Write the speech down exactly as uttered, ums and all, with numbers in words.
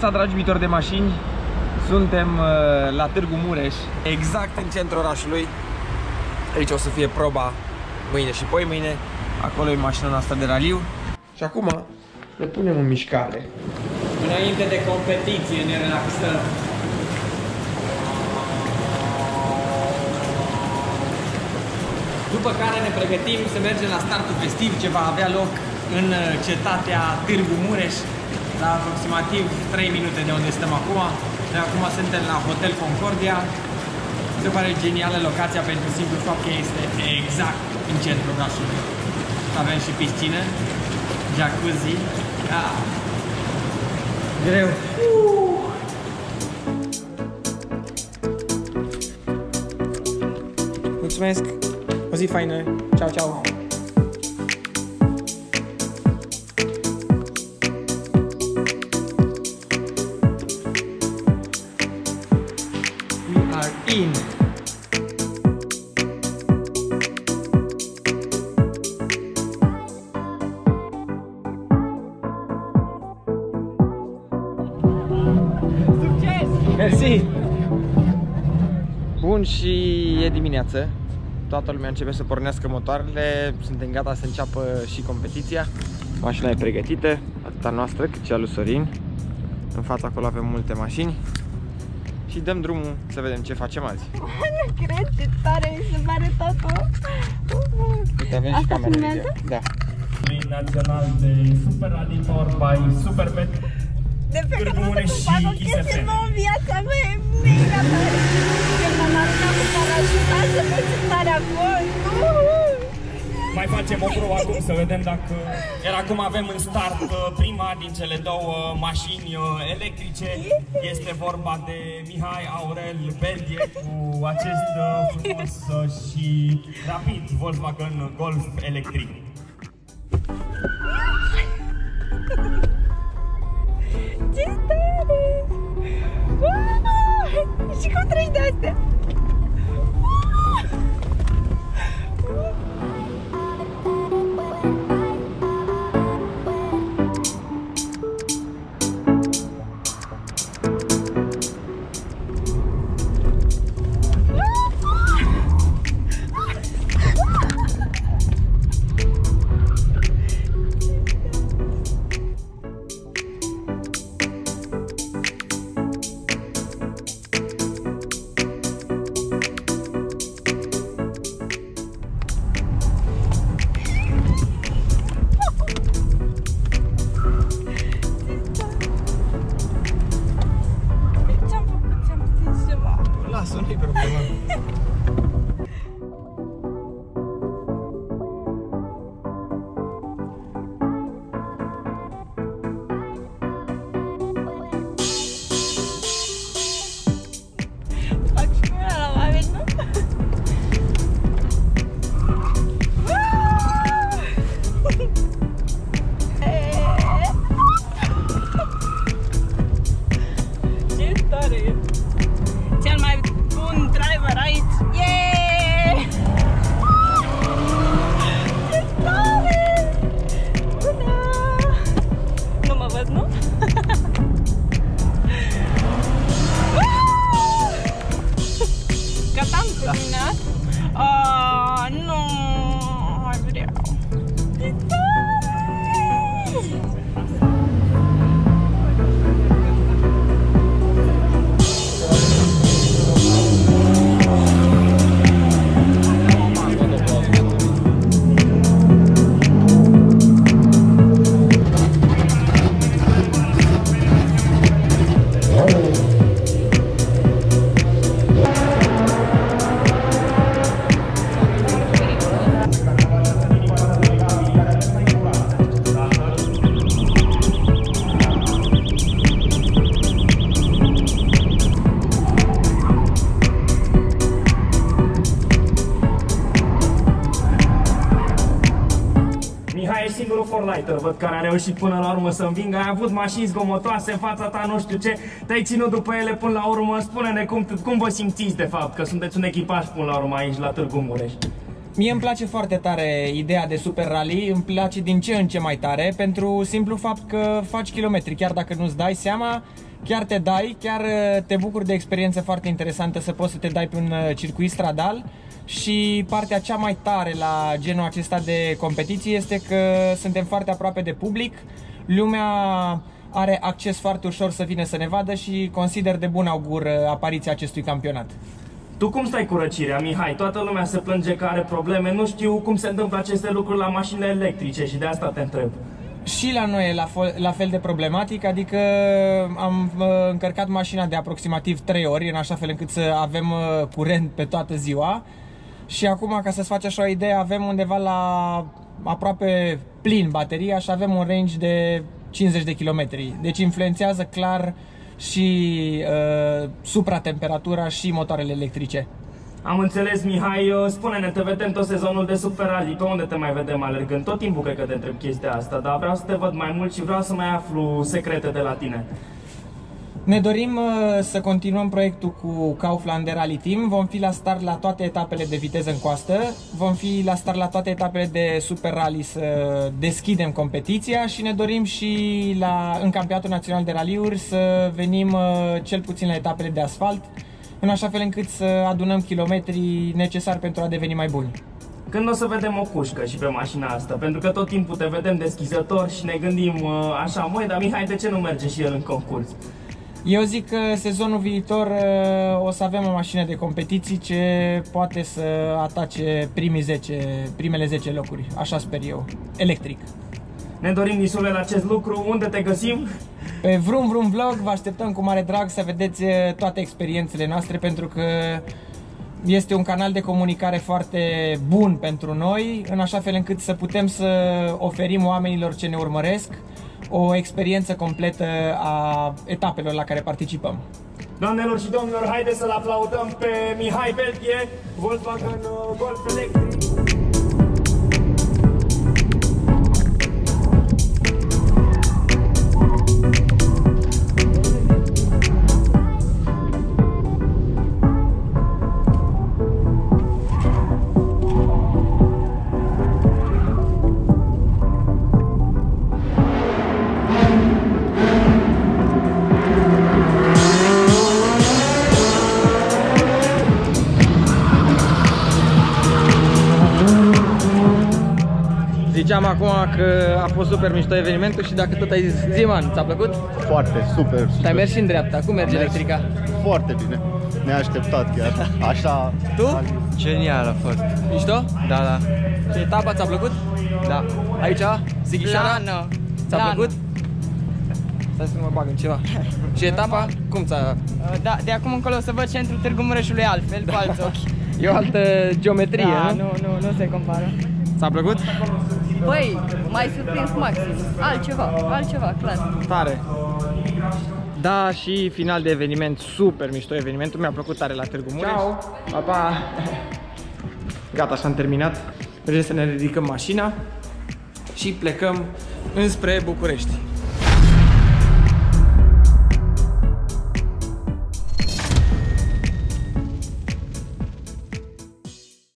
dimineața, dragi iubitori de mașini. Suntem uh, la Târgu Mureș, exact în centrul orașului. Aici o să fie proba mâine și poi mâine. Acolo e mașina noastră de raliu. Și acum ne punem în mișcare. Înainte de competiție ne relaxăm. După care ne pregătim să mergem la startul festiv, ce va avea loc în cetatea Târgu Mureș, la aproximativ trei minute de unde stăm acum. Noi acum suntem la Hotel Concordia. Se pare genială locația pentru simplu fapt că este exact în centrul orașului. Avem și piscină, jacuzzi. Ah. Greu. Uh. Mulțumesc. O zi faină. Ciao, ciao. We are in. Succes! Mersi! Bun, și e dimineață. Toată lumea începe să pornească motoarele. Suntem gata să înceapă și competiția. Mașina e pregătită, atât a noastră cât și a lui Sorin. În fața acolo avem multe mașini. Și dăm drumul să vedem ce facem azi. Nu cred, ce tare mi se pare totul. Uite, avem și camera video. Da. Național de Super Rally Powered by Superbet. De pe că nu se fac o chestie nouă în viața mea, e mega tare. Când m-am aruncat cu parașuta, să mă simt tare acolo. Mai facem o probă acum să vedem dacă... Iar acum avem în start prima din cele două mașini electrice. Este vorba de Mihai Aurel Beldie cu acest frumos și rapid Volkswagen Golf electric. Ce tare! Wow! Și cum treci de astea? Nu-i problemă. Fac și cu mine la oameni, nu? Ce tare e! Cel mai bun driver aici! Yeah! Ce tare! Bună! Nu mă văd, nu? Gata am terminat? Ah, nu! Mai vreau! Ce tare! Mihai e singurul forlighter, văd, care a reușit până la urmă să învingă. Ai avut mașini zgomotoase în fața ta, nu știu ce, te-ai ținut după ele până la urmă. Spune-ne cum, cum vă simțiți de fapt, că sunteți un echipaj până la urmă aici la Târgu Mureș. Mie îmi place foarte tare ideea de Super Rally, îmi place din ce în ce mai tare, pentru simplu fapt că faci kilometri, chiar dacă nu-ți dai seama, chiar te dai, chiar te bucuri de experiență foarte interesantă să poți să te dai pe un circuit stradal. Și partea cea mai tare la genul acesta de competiții este că suntem foarte aproape de public. Lumea are acces foarte ușor să vină să ne vadă și consider de bun augur apariția acestui campionat. Tu cum stai cu răcirea, Mihai? Toată lumea se plânge că are probleme. Nu știu cum se întâmplă aceste lucruri la mașinile electrice și de asta te întreb. Și la noi e la, la fel de problematic, adică am uh, încărcat mașina de aproximativ trei ori, în așa fel încât să avem uh, curent pe toată ziua. Și acum, ca să-ți faci așa o idee, avem undeva la aproape plin bateria și avem un range de cincizeci de kilometri. Deci influențează clar și uh, supratemperatura și motoarele electrice. Am înțeles, Mihai. Spune-ne, te vedem tot sezonul de Super Rally. Pe unde te mai vedem alergând? Tot timpul cred că te întreb chestia asta, dar vreau să te văd mai mult și vreau să mai aflu secrete de la tine. Ne dorim uh, să continuăm proiectul cu Kaufland Rally Team. Vom fi la start la toate etapele de viteză în coastă. Vom fi la start la toate etapele de Super Rally să deschidem competiția și ne dorim și la, în Campionatul Național de Raliuri să venim uh, cel puțin la etapele de asfalt, în așa fel încât să adunăm kilometrii necesari pentru a deveni mai buni. Când o să vedem o cușcă și pe mașina asta? Pentru că tot timpul te vedem deschizător și ne gândim uh, așa, măi, dar Mihai, de ce nu merge și el în concurs? Eu zic că sezonul viitor o să avem o mașină de competiții ce poate să atace primii zece, primele zece locuri, așa sper eu, electric. Ne dorim, Nisule, la acest lucru. Unde te găsim? Pe Vroom Vroom Vlog vă așteptăm cu mare drag să vedeți toate experiențele noastre, pentru că este un canal de comunicare foarte bun pentru noi, în așa fel încât să putem să oferim oamenilor ce ne urmăresc o experiență completă a etapelor la care participăm. Doamnelor și domnilor, haideți să-l aplaudăm pe Mihai Beltie, Volkswagen Golf Electric. Ziceam acum că a fost super mișto evenimentul și dacă tot ai zis, zi, man, ți-a plăcut? Foarte, super, super. Și ai mers și în dreapta, cum merge electrica? Foarte bine, neașteptat chiar, așa. Tu? Genial a fost. Mișto? Da, da. Și etapa ți-a plăcut? Da. Aici? Sighișoara? Lană. Ți-a Lană. plăcut? Stai să nu mă bag în ceva. Și etapa? Cum ți-a... Da, de acum încolo o să văd centrul Târgu Mureșului altfel, cu alți ochi. E o altă geometrie, Da, nu? nu, nu, nu se compară. Ți-a plăcut? Băi, m-ai surprins maxim. Altceva, altceva, clar. Tare. Da, și final de eveniment, super mișto evenimentul, mi-a plăcut tare la Târgu Mureș. Ciao. Pa, pa. Gata, și-am terminat. Mergem să ne ridicăm mașina și plecăm înspre București.